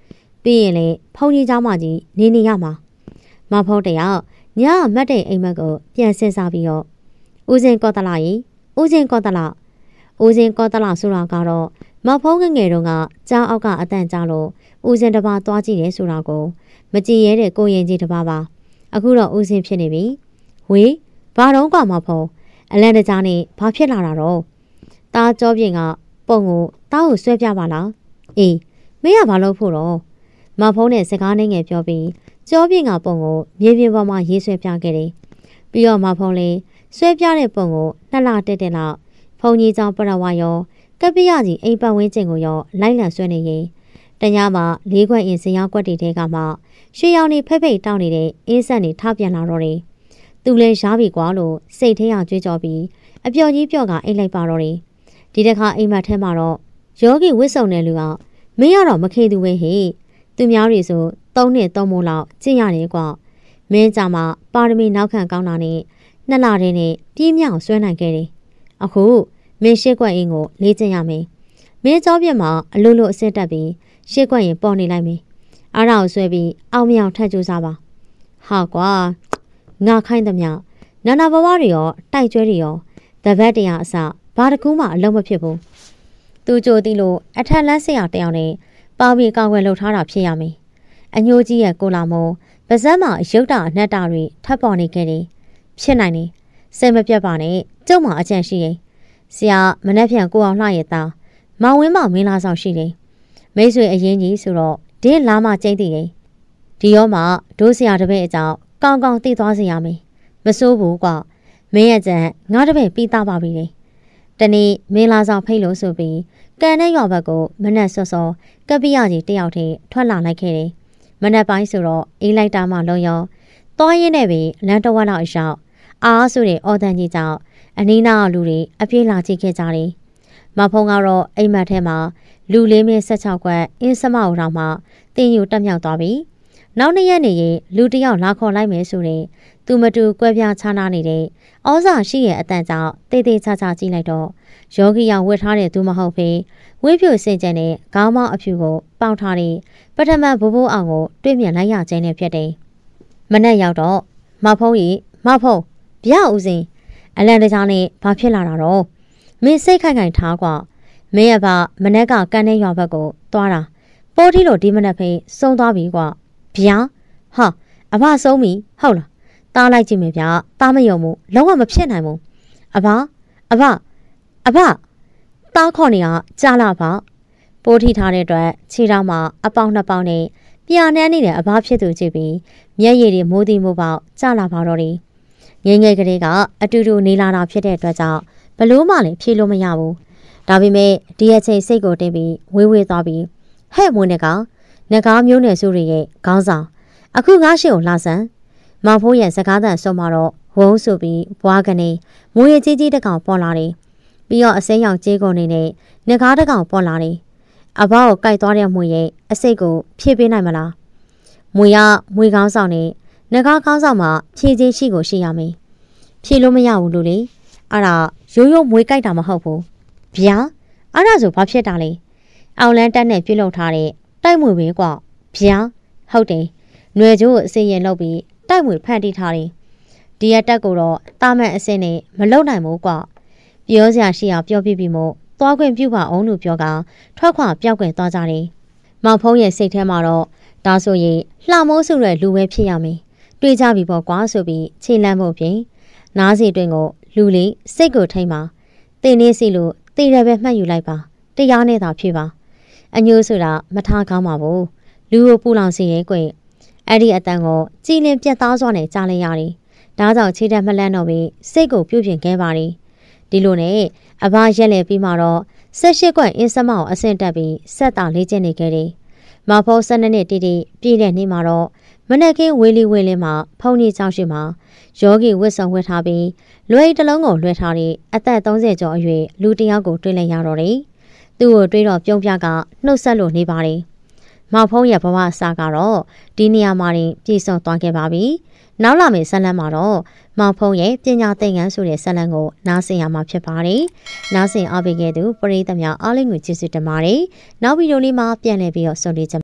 [SPEAKER 1] ပြီးရင်လေဖုန်ကြီးเจ้าမကြီးနေနေရမှာမဖုံးတယောက်ညမတ်တဲ့အိမ်မက်ကိုပြန်ဆင်းစားပြီးတော့ဦးစင်ကောတလာကြီးဦးစင်ကောတလာဦးစင်ကောတလာဆိုတာကတော့မဖုံးငငယ်တုန်းကကြားအောက်ကအတန့်ကြားလို့ဦးစင်တပါသွားကြည့်တယ်ဆိုတာကိုမကြည့်ရတဲ့ကိုရင်ကြီးတပါပါအခုတော့ဦးစင်ဖြစ်နေပြီဝေးဘာတော့ကမဖုံးအလန့်တကြားနဲ့ဘာဖြစ်လာတာတော့ตาကြောပြင်ကပုံကိုတားကိုဆွဲပြပါလားအေးမင်းကဘာလို့ဖို့တော့မဖုံးနဲ့စကားနဲ့ငယ်ပြောပြီးကြောပြင်ကပုံကိုမြေပြင်ပေါ်မှာရေးဆွဲပြခဲ့တယ်ပြီးတော့မဖုံးလေးဆွဲပြတဲ့ပုံကိုနှစ်လတက်တက်လောက်ဖုံကြီးကြောင့်ပရဝါရောကပ္ပိယကြီးအိမ်ပတ်ဝန်းကျင်ကိုရောလိုက်လံဆွဲနေရင်တညမှာလေးခွက်အင်စရာကွက်တွေထဲကမှရွှေရောင်နေဖိတ်ဖိတ်တောင်းနေတဲ့အင်းဆက်နေထပြန်လာတော့တယ်သူလဲရှားပြီကွာလို့စိတ်ထဲကကြွေးကြော်ပြီးအပျော်ကြီးပျော့ကအိတ်လိုက်ပါတော့တယ်ဒီတစ်ခါအိမ်မက်ထဲမှာတော့ယောဂီဝစ်စုံတဲ့လူကမင်းကတော့မခေသူပဲဟေ့သူများတွေဆိုသုံးနှစ်သုံးမိုးလောက်ကျင့်ရတယ်ကွာမင်းကြမှာပါရမီနောက်ခံကောင်းတာနဲ့နှစ်လတည်းနဲ့ပြင်းမြောက်ဆွဲနိုင်ခဲ့တယ်အခုမင်းရှစ်ကွက်အင်းကိုလေ့ကျင့်ရမယ်မင်းကြောပြက်မှာအလိုလိုအစစ်တက်ပြီးရှစ်ကွက်ရင်ပေါ်နေလိုက်မယ်အားရအောင်ဆွဲပြီးအောင်မြောင်ထက်ကြိုးစားပါဟာကွာငါခိုင်းသမျှနာနာဘဝတွေရောတိုက်ကျွဲတွေရောတပတ်တရာအစဘာတကူးမှအလုံးမဖြစ်ဘူးသူကြိုတီလို့အထက်လန်းဆရာတယောက်နဲ့ပါပြီးကောက်ွယ်လှုပ်ထားတာဖြစ်ရမယ်အညိုကြီးရဲ့ကိုလာမုံပါဇက်မှာရုပ်တာအနှက်တာတွေထပ်ပေါ်နေခဲ့တယ်ဖြစ်နိုင်တယ်စိတ်မပြတ်ပါနဲ့ကျုံမှာအကြံရှိရင်ဆရာမနှက်ဖြန်ကိုအောင်လှရဲ့သားမောင်ဝင်းမမင်းလာဆောင်ရှိတယ်မိတ်ဆွေအရင်ကြီးဆိုတော့ဒင်းလာမကျိတ်တည်တယ်ဒီရောမှဒိုးဆရာတပည့်အကြောင်းကောင်းကောင်းသိသွားစေရမယ်မစိုးဘူးကွာမင်းရဲ့ကြံငါတပည့်ပြီးသားပါပြီလေတနေ့မင်းလာဆောင်ဖိတ်လို့ဆိုပြီးကန်တဲ့ရွာဘက်ကိုမနှက်စောစောကပ္ပိယကြီးတယောက်တည်းထွက်လာလိုက်ခဲ့တယ်မနှက်ပိုင်းဆိုတော့အေးလိုက်တာမှလုံးရောသွားရင်းနဲ့ပဲလမ်းတော်ဝက်လောက်အရောက်အားဆိုတဲ့အော်တန်ကြီးကြောင့်အနီးနားလူတွေအပြေးလာကြည့်ခဲ့ကြတယ်မဖုံးကတော့အိမ်မက်ထဲမှာလူလေးမင်း၁၆ခွက်အင်းစမအုံတော်မှာတင်းယူတက်မြောက်သွားပြီနောက်နေ့ရက်နေရင်လူတယောက်လာခေါ်လိုက်မယ်ဆိုရင်သူမတူကွဲပြားခြားနာနေတဲ့ဩဇာရှိရဲ့အတန်ကြောင့်တေးသေးချာချာကြည့်လိုက်တော့ယောဂီရောင်ဝတ်ထားတဲ့သူမဟုတ်ဖေးဝိဖြူစင်ကြံတဲ့ခေါင်းမောင်းအဖြူကိုပေါက်ထားတဲ့ပထမဘိုးဘိုးအောင်ကိုတွေ့မြင်လိုက်ရခြင်းနဲ့ဖြစ်တယ်မနဲ့ရောက်တော့မဖုံးကြီးမဖုံးဗျာဦးစင်အလန်တကြားနဲ့ဘာဖြစ်လာတာတော့မင်းစိတ်ခိုင်ခိုင်ထားကွာမင်းရပါမနဲ့ကကန်တဲ့ရွာဘက်ကိုသွားတာပိုးထီလို့ဒီမနဲ့ဖေးစုံသွားပြီကွာဗျာဟာအဘဆုံးပြီဟုတ်လားတားလိုက်ကြည့်မယ်ဗျာတားမယုံဘူးလုံးဝမဖြစ်နိုင်ဘူးအဘအဘအဘတားခေါ်နေတာကြားလာပါပိုးထီထားတဲ့အတွက်ခြေထောက်မှာအပေါင်းနှစ်ပေါင်းနဲ့ပြာနှမ်းနေတဲ့အဘဖြစ်သူကြည့်ပြီးမျက်ရည်တွေမိုးသည်မိုးပေါက်ကြားလာပါတော့တယ်ငယ်ငယ်ကလေးကအတူတူနေလာတာဖြစ်တဲ့အတွက်ကြောင့်ဘလို့မှလည်းဖြေလို့မရဘူးဒါပေမဲ့ဒီအချိန်စိတ်ကိုတင်ပြီးဝေးဝေးသွားပြီးဟဲ့မွေးနေကောင်ငကားမျိုးနယ်စုတွေရဲ့ခေါင်းဆောင်အခုငါးရှိကိုလာစမ်းမောင်ဖိုးရဲ့စကားသံဆုံးမှာတော့ဝုန်းဆိုပြီးဘွားကနေမွေးရကြီးကြီးတကောင်ပေါ်လာတယ်ပြီးတော့အစိမ်းရောင်ကြေးကုန်နေနဲ့ငကားတကောင်ပေါ်လာတယ်အဘောက်ကိုကိုက်သွားတဲ့မွေရဲ့အစိတ်ကိုဖြည့်ပေးနိုင်မလားမွေရမွေကောင်းဆောင်နဲ့ငကားကောင်းဆောင်မှာဖြည့်ချင်းရှိကိုရှိရမယ်ဖြည့်လို့မရဘူးလို့လေအဲ့ဒါရိုးရိုးမွေကိုက်တာမဟုတ်ဘူးဗျာအဲ့ဒါဆိုဘာဖြစ်တာလဲအောင်လန်းတက်နဲ့ပြုတ်လောက်ထားတဲ့တိုက်မွေပဲကွာဗျာဟုတ်တယ်ຫນွယ်ကျိုးကိုအစရင်လုပ်ပြီးတိုက်မွေဖန်တီးထားတယ်ဒီရတက်ကိုတော့တာမန်အစင်းနဲ့မလုံနိုင်ဘူးကွာပြောစရာရှိအောင်ပြောပြပြီးမို့သွားခွင့်ပြုပါအောင်လို့ပြောကထွက်ခွာပြောက်ကွယ်သွားကြတယ်မောင်ဖုံးရဲ့စိတ်ထဲမှာတော့ဒါဆိုရင်လှမိုးစုတဲ့လူပဲဖြစ်ရမယ်တွေးကြပြီပေါ့ကွာဆိုပြီးခြေလမ်းဖို့ပြင်နားစီတွင်ကိုလူလေးစိတ်ကိုထိမ့်ပါတင်းနေစီလို့တည်ရပဲမှတ်ယူလိုက်ပါတရားနဲ့သာဖြစ်ပါအညိုးဆိုတာမထားကောင်းပါဘူးလူကိုပူလောင်စီရဲကွယ်အဲ့ဒီအတန်ကိုကြည်လင်ပြတ်သားစွာနဲ့ကြားလိုက်ရတယ်ဒါကြောင့်ခြေတက်မလန့်တော့ပြီးစိတ်ကိုပြုတ်ပြင်ခဲ့ပါတယ်ဒီလိုနဲ့အဘရက်လေပြီးမှတော့ဆက်ရှိကွက်အင်းစမောင်အဆင့်တက်ပြီးဆက်တာလေးကျင့်နေခဲ့တယ်မဖို့၁၂နှစ်တိတိပြည့်တဲ့နေ့မှာတော့မနက်ခင်းဝေးလီဝေးလင်းမှာဖုန်ကြီးကြောက်ရှိမှာယောဂီဝတ်ဆောင်ဝတ်ထားပြီးလွယ်တလုံးကိုလွှဲထားတဲ့အသက်၃၀ကျော်အရွယ်လူတစ်ယောက်ကိုတွေ့လိုက်ရတော့တယ်သူ့ကိုတွေးတော့ပြုံးပြကနှုတ်ဆက်လို့နေပါတယ်မောင်ဖုံးရဲ့ဘဝအစကတော့ဒီနေရာမှာပြည့်စုံသွားခဲ့ပါပြီနောက်လာမယ့်ဇလန်မှာတော့မောင်ဖုံးရဲ့ပညာသင်ခန်းဆိုတဲ့ဇလန်ကိုနားဆင်ရမှာဖြစ်ပါတယ်နားဆင်အားပေးခဲ့သူပရိသတ်များအားလုံးကိုကျေးဇူးတင်ပါတယ်နောက်ဗီဒီယိုလေးမှာပြန်လည်ပြီးတော့ဆုံတွေ့ကြ